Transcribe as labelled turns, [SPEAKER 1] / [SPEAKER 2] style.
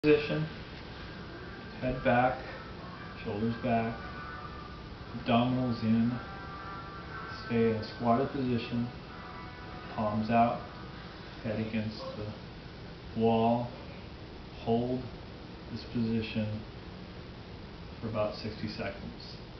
[SPEAKER 1] Position, head back, shoulders back, abdominals in, stay in a squatted position, palms out, head against the wall, hold this position for about 60 seconds.